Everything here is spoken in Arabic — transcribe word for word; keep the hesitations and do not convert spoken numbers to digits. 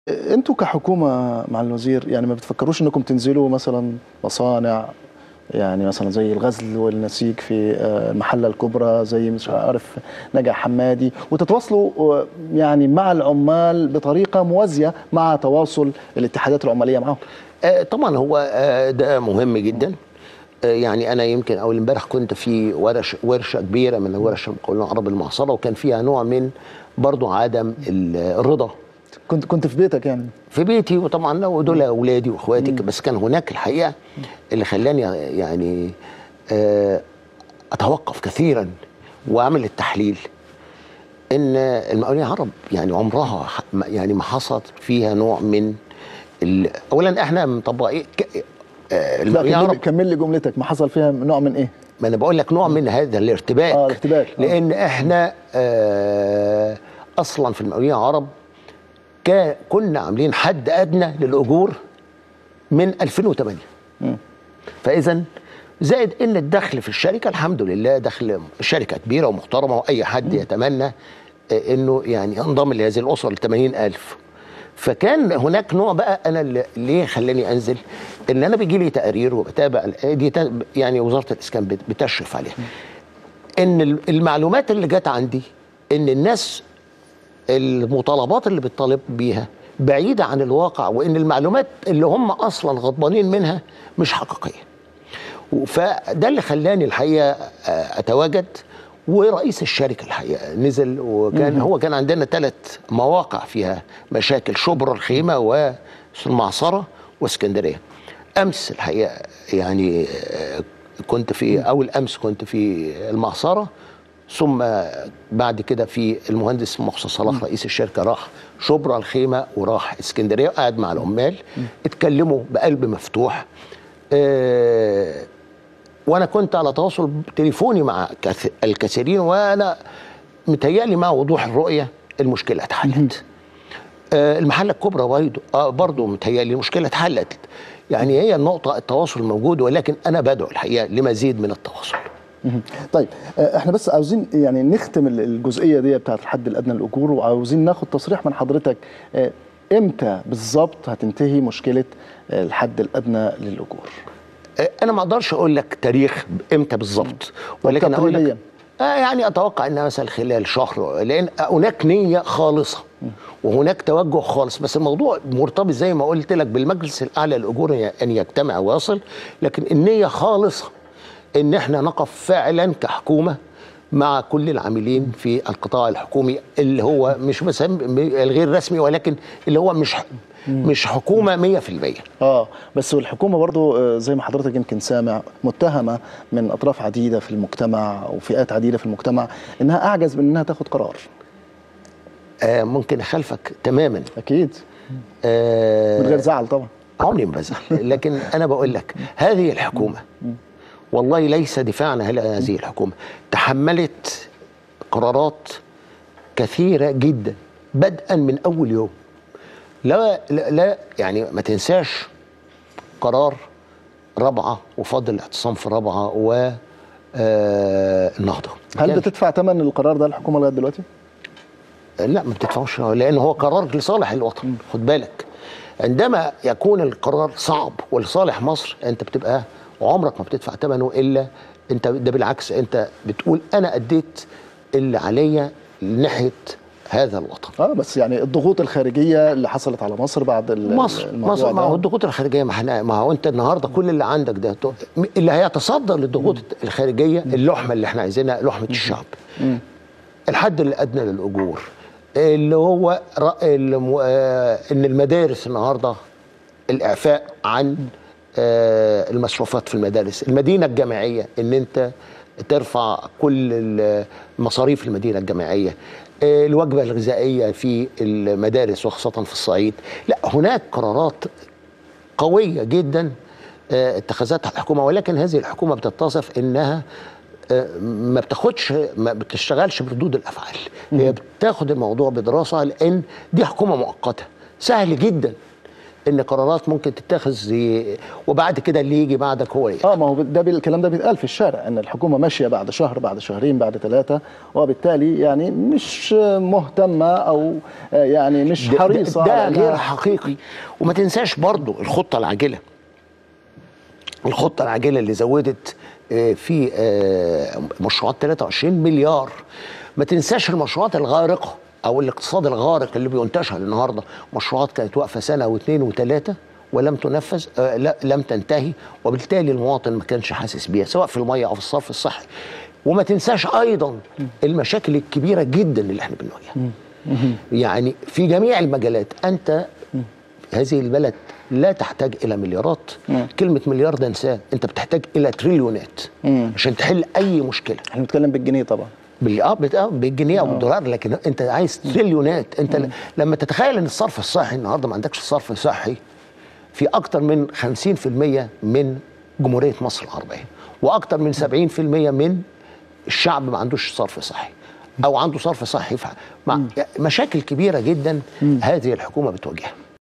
انتوا كحكومه مع الوزير يعني ما بتفكروش انكم تنزلوا مثلا مصانع، يعني مثلا زي الغزل والنسيج في المحله الكبرى، زي مش عارف نجع حمادي، وتتواصلوا يعني مع العمال بطريقه موازيه مع تواصل الاتحادات العماليه معاهم؟ آه طبعا هو آه ده مهم جدا. آه يعني انا يمكن اول امبارح كنت في ورش ورشه كبيره من ورش المقاولين العرب المعاصره، وكان فيها نوع من برضو عدم الرضا. كنت كنت في بيتك يعني؟ في بيتي، وطبعا ودول اولادي واخواتي، بس كان هناك الحقيقه اللي خلاني يعني آه اتوقف كثيرا واعمل التحليل، ان المقاولين العرب يعني عمرها يعني ما حصلت فيها نوع من اولا احنا مطبقين المقاولين العرب. كمل لي جملتك، ما حصل فيها نوع من ايه؟ ما انا بقول لك نوع من هذا الارتباك. اه الارتباك. آه. لان احنا آه اصلا في المقاولين العرب كنا عاملين حد ادنى للاجور من ألفين وثمانية. م. فاذا زائد ان الدخل في الشركه الحمد لله دخل شركه كبيره ومحترمه، واي حد م. يتمنى انه يعني ينضم لهذه الاسره ل ثمانين ألف. فكان هناك نوع بقى، انا اللي ليه خلاني انزل، ان انا بيجي لي تقارير وبتابع دي يعني وزاره الاسكان بتشرف عليها، ان المعلومات اللي جت عندي ان الناس المطالبات اللي بتطالب بيها بعيده عن الواقع، وان المعلومات اللي هم اصلا غضبانين منها مش حقيقيه. فده اللي خلاني الحقيقه اتواجد. ورئيس الشركه الحقيقه نزل، وكان هو كان عندنا ثلاث مواقع فيها مشاكل: شبرا الخيمه والمعصره واسكندريه. امس الحقيقه يعني كنت في اول امس كنت في المعصره، ثم بعد كده في المهندس محسن صلاح رئيس الشركه راح شبرا الخيمه وراح اسكندريه، وقعد مع العمال اتكلموا بقلب مفتوح. اه وانا كنت على تواصل تليفوني مع الكثيرين، وانا متهيألي مع وضوح الرؤيه المشكله اتحلت. آه المحله الكبرى برضه آه برضه متهيألي المشكله اتحلت. يعني هي النقطه التواصل موجود، ولكن انا بدعو الحقيقه لمزيد من التواصل. طيب احنا بس عاوزين يعني نختم الجزئيه دي بتاعت الحد الادنى للاجور، وعاوزين ناخد تصريح من حضرتك امتى بالظبط هتنتهي مشكله الحد الادنى للاجور؟ انا ما اقدرش اقول لك تاريخ امتى بالظبط، ولكن اقول لك آه يعني اتوقع انها مثلا خلال شهر، لان هناك نيه خالصه وهناك توجه خالص. بس الموضوع مرتبط زي ما قلت لك بالمجلس الاعلى للاجور ان يجتمع ويصل، لكن النيه خالصه ان احنا نقف فعلا كحكومه مع كل العاملين في القطاع الحكومي اللي هو مش بس الغير رسمي، ولكن اللي هو مش مش حكومه مية في المية. اه بس والحكومه برضو زي ما حضرتك يمكن سامع متهمه من اطراف عديده في المجتمع وفئات عديده في المجتمع انها اعجز من انها تاخد قرار. آه ممكن اخالفك تماما. اكيد. آه من غير زعل طبعا. عمري ما بزعل، لكن انا بقول لك هذه الحكومه والله ليس دفاعنا على هذه الحكومه، تحملت قرارات كثيره جدا بدءا من اول يوم. لا لا, لا يعني ما تنساش قرار رابعه وفضل الاعتصام في رابعه و آه النهضه. هل بتدفع ثمن القرار ده الحكومه لغايه دلوقتي؟ لا ما بتدفعش، لان هو قرار لصالح الوطن. خد بالك، عندما يكون القرار صعب ولصالح مصر انت بتبقى وعمرك ما بتدفع ثمنه، الا انت ده بالعكس انت بتقول انا اديت اللي عليا ناحيه هذا الوطن. اه بس يعني الضغوط الخارجيه اللي حصلت على مصر بعد مصر مصر ما هو الضغوط الخارجيه، ما احنا ما هو انت النهارده كل اللي عندك ده اللي هيتصدر للضغوط الخارجيه اللحمه اللي احنا عايزينها لحمه الشعب. م. الحد الادنى للاجور اللي هو ان المدارس النهارده الاعفاء عن المصروفات في المدارس، المدينه الجامعيه ان انت ترفع كل مصاريف المدينه الجامعيه، الوجبه الغذائيه في المدارس وخاصه في الصعيد. لا هناك قرارات قويه جدا اتخذتها الحكومه، ولكن هذه الحكومه بتتصف انها ما بتاخدش ما بتشتغلش بردود الافعال، هي بتاخد الموضوع بدراسه، لان دي حكومه مؤقته. سهل جدا ان قرارات ممكن تتخذ زي- وبعد كده اللي يجي بعدك هو ايه. اه ما هو ده بي- الكلام ده بيتقال في الشارع ان الحكومه ماشيه بعد شهر بعد شهرين بعد ثلاثه، وبالتالي يعني مش مهتمه او آه، يعني مش ده- حريصه ده, على ده غير إنها- حقيقي. وما تنساش برضو الخطه العاجله، الخطه العاجله اللي زودت آه، في آه، مشروعات ثلاثة وعشرين مليار. ما تنساش المشروعات الغارقه او الاقتصاد الغارق اللي بينتشر النهارده، مشروعات كانت واقفه سنه واثنين وثلاثه ولم تنفذ، آه لا لم تنتهي، وبالتالي المواطن ما كانش حاسس بيها سواء في الميه او في الصرف الصحي. وما تنساش ايضا المشاكل الكبيره جدا اللي احنا بنواجهها. يعني في جميع المجالات انت هذه البلد لا تحتاج الى مليارات. كلمه مليار ده انساه، انت بتحتاج الى تريليونات عشان تحل اي مشكله. احنا بنتكلم بالجنيه طبعا. بال- اه بت- آه، بالجنيه او بالدولار، لكن انت عايز تريليونات. انت ل- لما تتخيل ان الصرف الصحي النهارده ما عندكش صرف صحي في اكتر من خمسين في المية من جمهوريه مصر العربيه، واكتر من سبعين في المية من الشعب ما عندوش صرف صحي او عنده صرف صحي، مع مشاكل كبيره جدا هذه الحكومه بتواجهها.